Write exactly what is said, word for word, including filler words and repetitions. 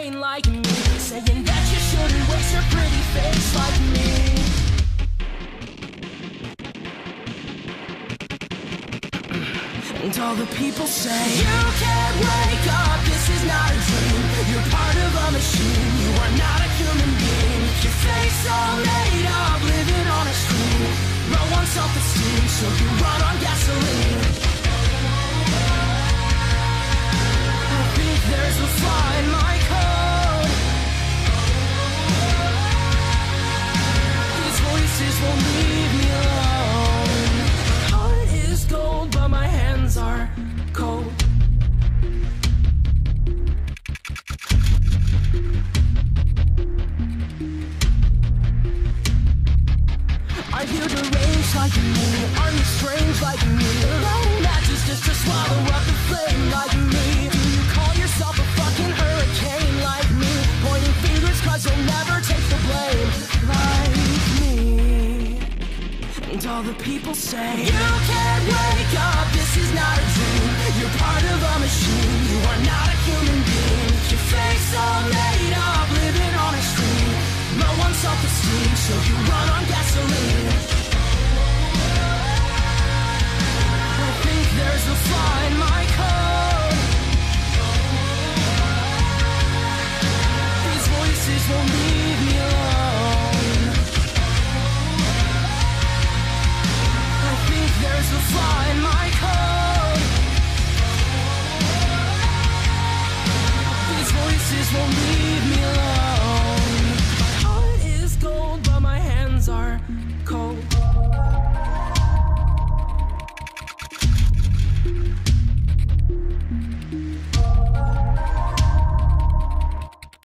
hurricane like me, saying that you shouldn't waste your pretty face like me. And all the people say, you can't wake up, this is not a dream. You're part of a machine, you are not a human being. Your face all made up, living on a screen. Low on self-esteem, so you run on gasoline. I think there's a flaw in my code. These voices won't leave me alone. Heart is gold, but my hands are cold. Are you deranged like me? Are you strange like me? Lighting matches just to swallow up the flame like me. Do you call yourself a fucking hurricane like me? Pointing fingers cause you'll never take the blame like me. And all the people say, you can't wake up, this is not a dream. You're part of a machine, you are not a human being. Your face all made up, living on a screen. Low on self-esteem, so you run on gasoline. I think there's a flaw in my code. These voices won't leave me alone. I think there's a flaw in my code. These voices won't leave me alone.